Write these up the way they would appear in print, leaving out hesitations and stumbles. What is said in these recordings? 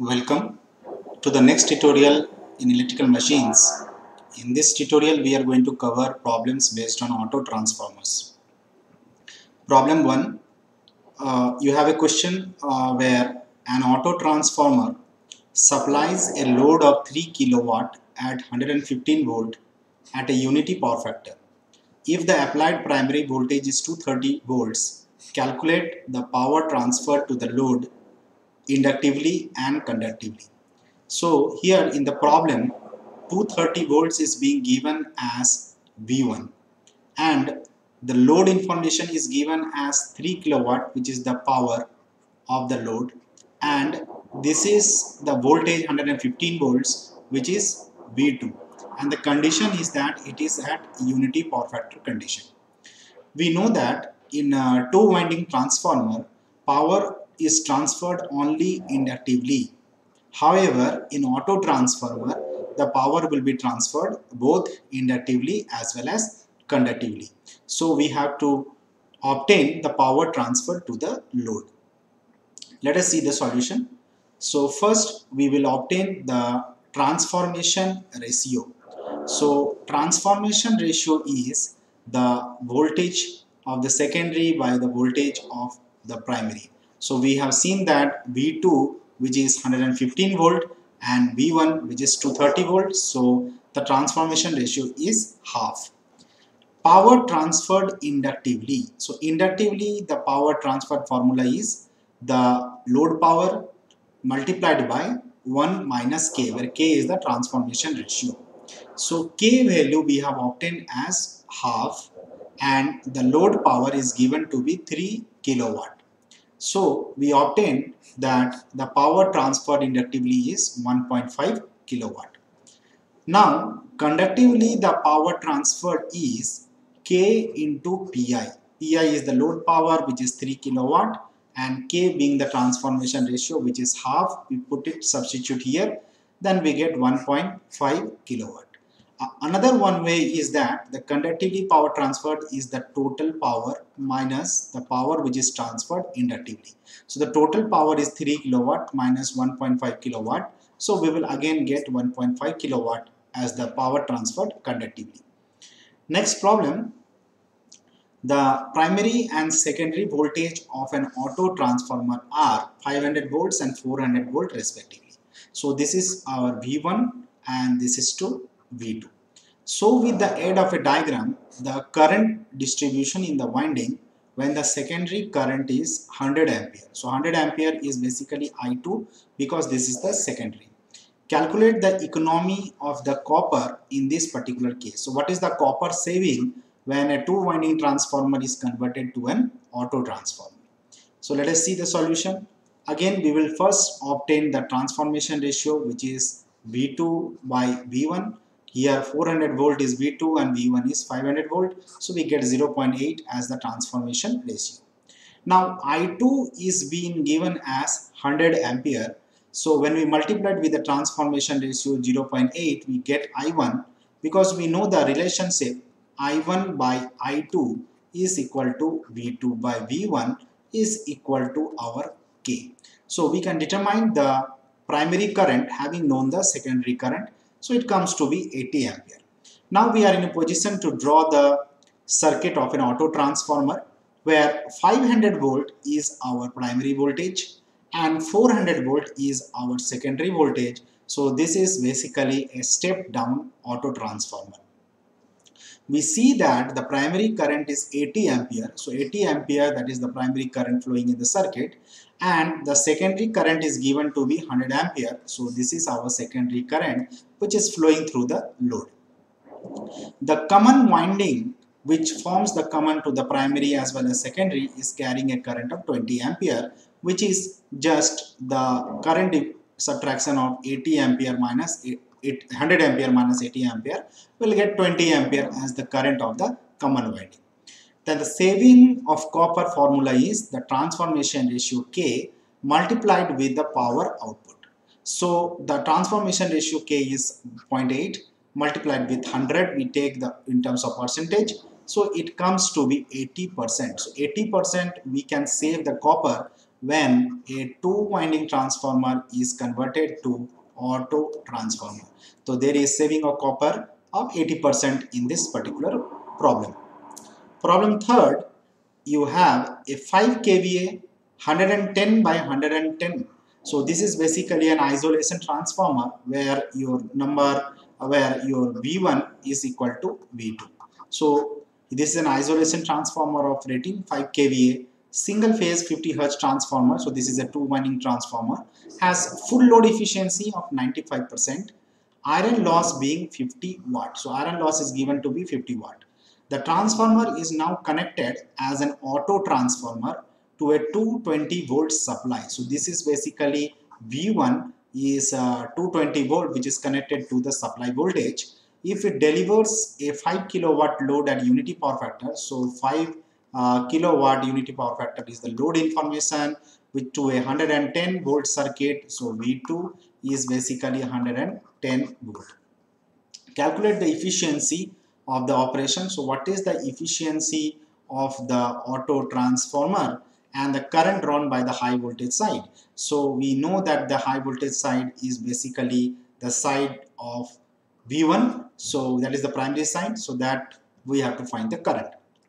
Welcome to the next tutorial in electrical machines. In this tutorial we are going to cover problems based on auto transformers. Problem 1, you have a question where an auto transformer supplies a load of 3 kilowatt at 115 volt at a unity power factor. If the applied primary voltage is 230 volts, calculate the power transferred to the load inductively and conductively. So here in the problem 230 volts is being given as V1 and the load information is given as 3 kilowatt, which is the power of the load, and this is the voltage 115 volts, which is V2, and the condition is that it is at unity power factor condition. We know that in a two winding transformer power is transferred only inductively. However, in auto transformer, the power will be transferred both inductively as well as conductively. So we have to obtain the power transferred to the load. Let us see the solution. So first we will obtain the transformation ratio. So transformation ratio is the voltage of the secondary by the voltage of the primary. So we have seen that V2, which is 115 volt, and V1, which is 230 volts. So the transformation ratio is half. Power transferred inductively. So inductively the power transfer formula is the load power multiplied by 1 minus K, where K is the transformation ratio. So K value we have obtained as half and the load power is given to be 3 kilowatt. So we obtain that the power transferred inductively is 1.5 kilowatt. Now conductively the power transferred is K into Pi. Pi is the load power, which is 3 kilowatt, and K being the transformation ratio, which is half. We put it, substitute here, then we get 1.5 kilowatt. Another one way is that the conductively power transferred is the total power minus the power which is transferred inductively. So the total power is 3 kilowatt minus 1.5 kilowatt. So we will again get 1.5 kilowatt as the power transferred conductively. Next problem, the primary and secondary voltage of an auto transformer are 500 volts and 400 volt respectively. So this is our V1 and this is to V2. So with the aid of a diagram, the current distribution in the winding when the secondary current is 100 ampere. So 100 ampere is basically I2 because this is the secondary. Calculate the economy of the copper in this particular case. So what is the copper saving when a two winding transformer is converted to an auto transformer? So let us see the solution. Again, we will first obtain the transformation ratio, which is V2 by V1. Here 400 volt is V2 and V1 is 500 volt. So we get 0.8 as the transformation ratio. Now I2 is being given as 100 ampere. So when we multiply it with the transformation ratio 0.8, we get I1 because we know the relationship I1 by I2 is equal to V2 by V1 is equal to our K. So we can determine the primary current having known the secondary current. So it comes to be 80 ampere. Now we are in a position to draw the circuit of an auto transformer where 500 volt is our primary voltage and 400 volt is our secondary voltage. So this is basically a step down auto transformer. We see that the primary current is 80 ampere. So 80 ampere, that is the primary current flowing in the circuit, and the secondary current is given to be 100 ampere. So this is our secondary current which is flowing through the load. The common winding which forms the common to the primary as well as secondary is carrying a current of 20 ampere, which is just the current subtraction of 80 ampere minus 100 ampere minus 80 ampere will get 20 ampere as the current of the common winding. Then the saving of copper formula is the transformation ratio K multiplied with the power output. So the transformation ratio K is 0.8 multiplied with 100, we take the in terms of percentage. So it comes to be 80%. So 80% we can save the copper when a two winding transformer is converted to auto transformer. So there is saving of copper of 80% in this particular problem. Problem third, you have a 5 kVA 110 by 110. So this is basically an isolation transformer where your V1 is equal to V2. So this is an isolation transformer of rating 5 kVA, single phase 50 Hz transformer. So this is a two winding transformer, has full load efficiency of 95%, iron loss being 50 watt. So iron loss is given to be 50 watt. The transformer is now connected as an auto transformer to a 220 volt supply. So this is basically V1 is 220 volt, which is connected to the supply voltage. If it delivers a 5 kilowatt load at unity power factor, so 5 kilowatt unity power factor is the load information, with to a 110 volt circuit. So V2 is basically 110 volt. Calculate the efficiency of the operation. So what is the efficiency of the auto transformer and the current drawn by the high voltage side? So we know that the high voltage side is basically the side of V1. So that is the primary side. So that we have to find the current.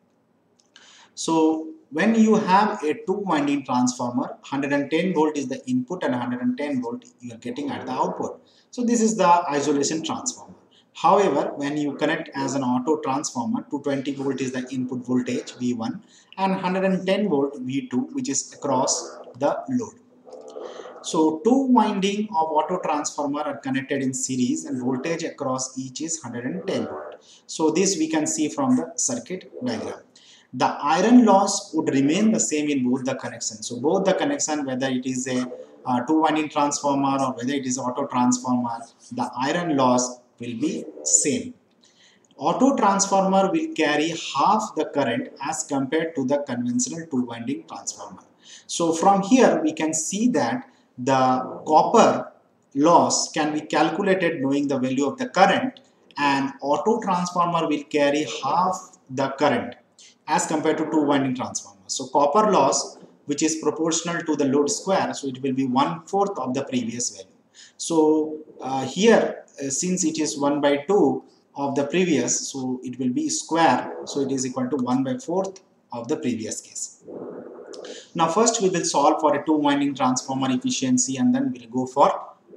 So when you have a two winding transformer, 110 volt is the input and 110 volt you are getting at the output. So this is the isolation transformer. However, when you connect as an auto transformer, 220 volt is the input voltage V1 and 110 volt V2, which is across the load. So two winding of auto transformer are connected in series and voltage across each is 110 volt. So this we can see from the circuit diagram. The iron loss would remain the same in both the connections. So both the connection, whether it is a two winding transformer or whether it is auto transformer, the iron loss will be same. Auto transformer will carry half the current as compared to the conventional two winding transformer. So from here we can see that the copper loss can be calculated knowing the value of the current, and auto transformer will carry half the current as compared to two winding transformer. So copper loss, which is proportional to the load square, so it will be 1/4 of the previous value. So here since it is 1 by 2 of the previous, so it will be square, so it is equal to 1 by 4th of the previous case. Now first we will solve for a two winding transformer efficiency and then we'll go for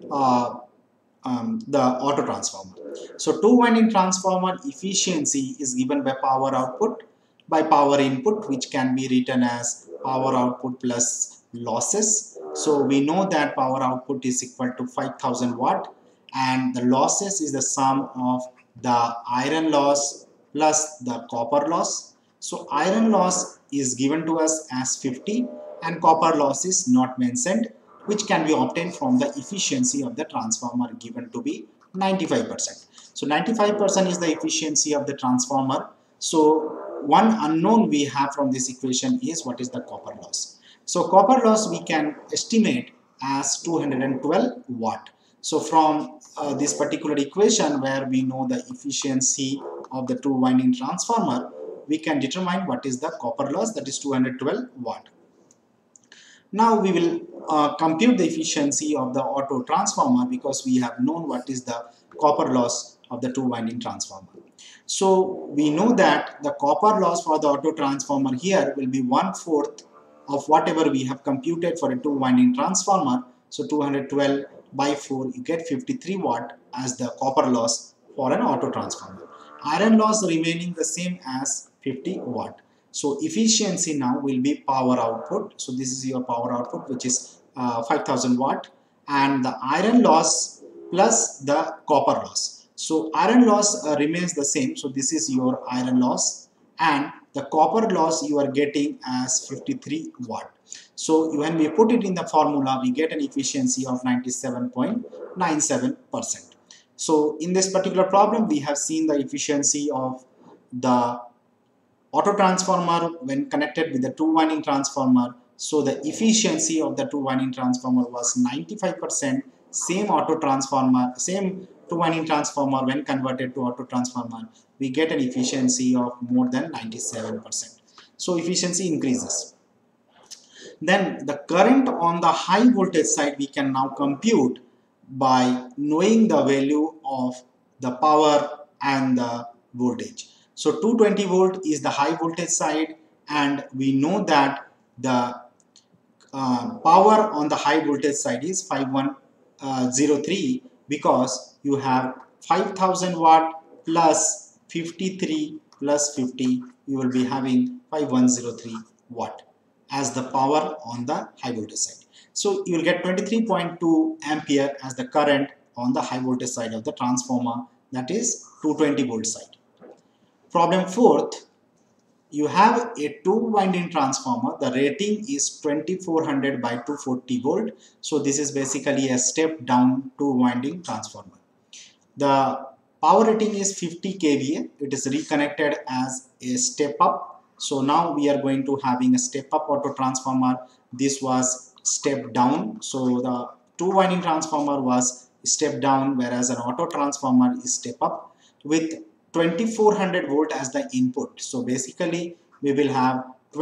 the auto transformer. So two winding transformer efficiency is given by power output by power input, which can be written as power output plus losses. So we know that power output is equal to 5000 watt and the losses is the sum of the iron loss plus the copper loss. So iron loss is given to us as 50 and copper loss is not mentioned, which can be obtained from the efficiency of the transformer given to be 95%. So 95% is the efficiency of the transformer. So one unknown we have from this equation is what is the copper loss. So copper loss we can estimate as 212 watt. So from this particular equation where we know the efficiency of the two winding transformer, we can determine what is the copper loss, that is 212 watt. Now we will compute the efficiency of the auto transformer because we have known what is the copper loss of the two winding transformer. So we know that the copper loss for the auto transformer here will be 1/4 of whatever we have computed for a two winding transformer. So 212 by 4, you get 53 watt as the copper loss for an auto transformer. Iron loss remaining the same as 50 watt. So efficiency now will be power output. So this is your power output, which is 5000 watt, and the iron loss plus the copper loss. So iron loss remains the same. So this is your iron loss, and the copper loss you are getting as 53 watt. So when we put it in the formula, we get an efficiency of 97.97%. So in this particular problem, we have seen the efficiency of the auto transformer when connected with the two winding transformer. So the efficiency of the two winding transformer was 95%. Same auto transformer, same two winding transformer when converted to auto transformer, we get an efficiency of more than 97%. So efficiency increases. Then the current on the high voltage side we can now compute by knowing the value of the power and the voltage. So 220 volt is the high voltage side, and we know that the power on the high voltage side is 5103 because you have 5000 watt plus 53 plus 50, you will be having 5103 watt as the power on the high voltage side. So you will get 23.2 ampere as the current on the high voltage side of the transformer, that is 220 volt side. Problem 4th, you have a 2-winding transformer. The rating is 2400 by 240 volt. So this is basically a step down 2-winding transformer. The power rating is 50 kVA. It is reconnected as a step up. So now we are going to having a step up auto transformer. This was step down. So the 2-winding transformer was step down, whereas an auto transformer is step up with 2400 volt as the input. So basically we will have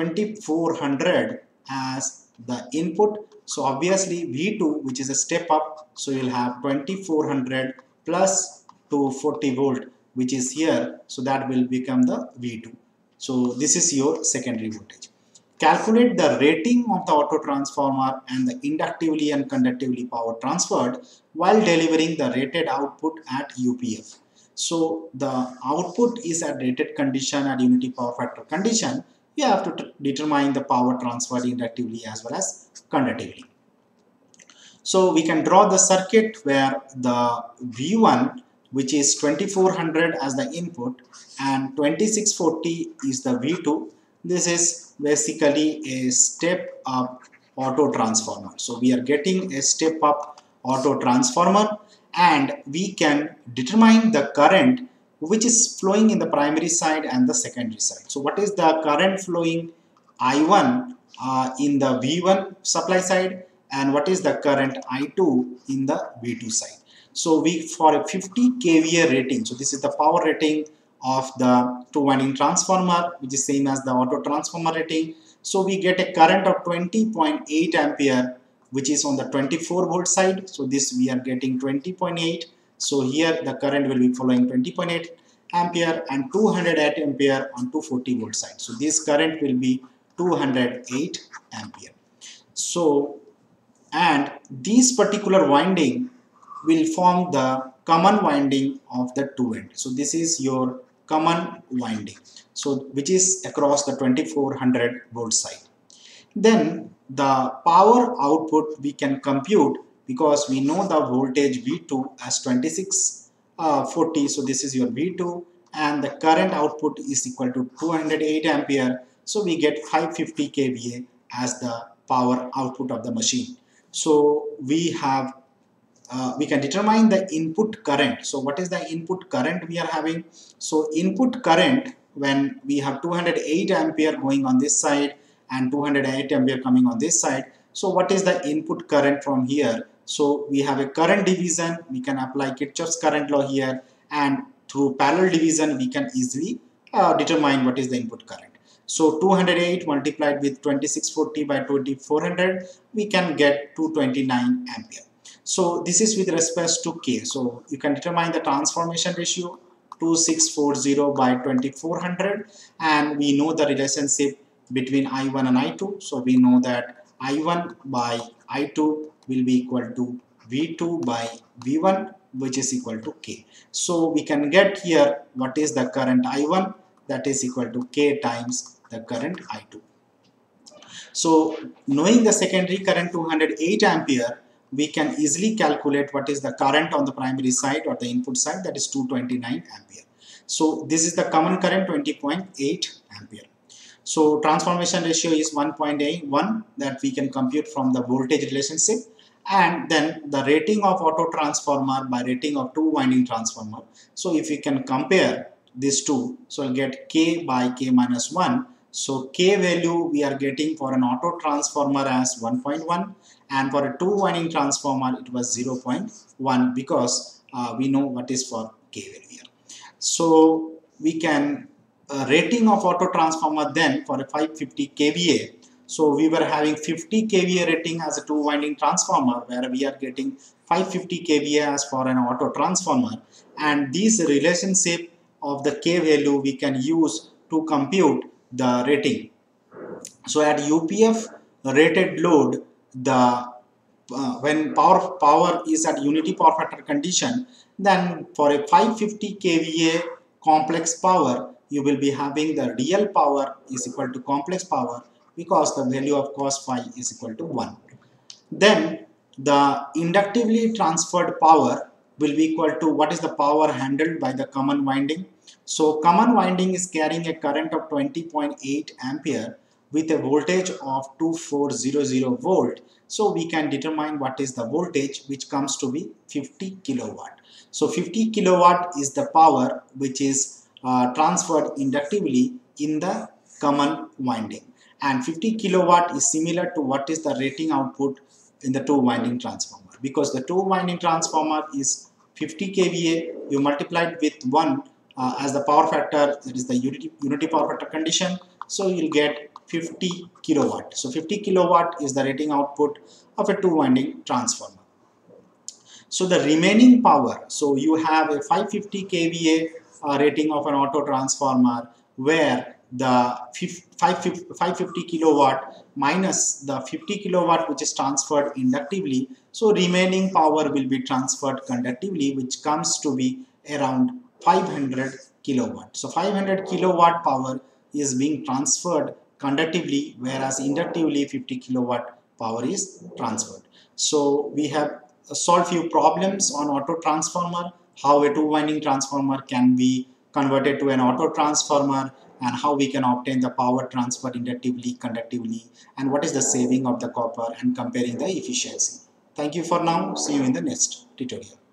2400 as the input. So obviously V2, which is a step up, so you'll have 2400 plus 240 volt, which is here, so that will become the V2. So this is your secondary voltage. Calculate the rating of the auto transformer and the inductively and conductively power transferred while delivering the rated output at UPF. So the output is at rated condition at unity power factor condition. You have to determine the power transferred inductively as well as conductively. So we can draw the circuit where the V1, which is 2400 as the input, and 2640 is the V2. This is basically a step up auto transformer. So we are getting a step up auto transformer, and we can determine the current which is flowing in the primary side and the secondary side. So what is the current flowing I1 in the V1 supply side, and what is the current I2 in the V2 side. So we, for a 50 kVA rating, so this is the power rating of the 2-winding transformer, which is same as the auto transformer rating. So we get a current of 20.8 ampere, which is on the 24 volt side. So this we are getting 20.8. So here the current will be following 20.8 ampere and 208 ampere on 240 volt side. So this current will be 208 ampere. So, and this particular winding will form the common winding of the two end. So this is your common winding, so which is across the 2400 volt side. Then the power output we can compute because we know the voltage V2 as 2640. So this is your V2, and the current output is equal to 208 ampere. So we get 550 kVA as the power output of the machine. So we have we can determine the input current. So what is the input current we are having? So input current, when we have 208 ampere going on this side and 208 ampere coming on this side. So what is the input current from here? So we have a current division, we can apply Kirchhoff's current law here, and through parallel division we can easily determine what is the input current. So 208 multiplied with 2640 by 2400, we can get 229 ampere. So this is with respect to K. So you can determine the transformation ratio 2640 by 2400, and we know the relationship between I1 and I2. So we know that I1 by I2 will be equal to V2 by V1, which is equal to K. So we can get here what is the current I1, that is equal to K times the current I2. So knowing the secondary current 208 ampere, we can easily calculate what is the current on the primary side or the input side, that is 229 ampere. So this is the common current 20.8 ampere. So transformation ratio is 1.81 that we can compute from the voltage relationship, and then the rating of auto transformer by rating of 2-winding transformer. So if we can compare these two, so we'll get K by K minus 1. So K value we are getting for an auto transformer as 1.1, and for a 2-winding transformer it was 0.1 because we know what is for K value here. So we can rating of auto transformer then for a 550 kVA. So we were having 50 kVA rating as a two winding transformer, where we are getting 550 kVA as for an auto transformer, and this relationship of the K value we can use to compute the rating. So at UPF rated load, the when power is at unity power factor condition, then for a 550 kVA complex power, you will be having the real power is equal to complex power, because the value of cos phi is equal to 1. Then the inductively transferred power will be equal to what is the power handled by the common winding. So common winding is carrying a current of 20.8 ampere with a voltage of 2400 volt. So we can determine what is the voltage, which comes to be 50 kilowatt. So 50 kilowatt is the power which is transferred inductively in the common winding, and 50 kilowatt is similar to what is the rating output in the two winding transformer. Because the two winding transformer is 50 kVA, you multiply it with 1 as the power factor, that is the unity power factor condition, so you'll get 50 kilowatt. So 50 kilowatt is the rating output of a two winding transformer. So the remaining power, so you have a 550 kVA rating of an auto transformer, where the 550 kilowatt minus the 50 kilowatt which is transferred inductively, so remaining power will be transferred conductively, which comes to be around 500 kilowatt. So 500 kilowatt power is being transferred conductively, whereas inductively 50 kilowatt power is transferred. So we have solved few problems on auto transformer, how a two winding transformer can be converted to an auto transformer, and how we can obtain the power transferred inductively, conductively, and what is the saving of the copper, and comparing the efficiency. Thank you for now. See you in the next tutorial.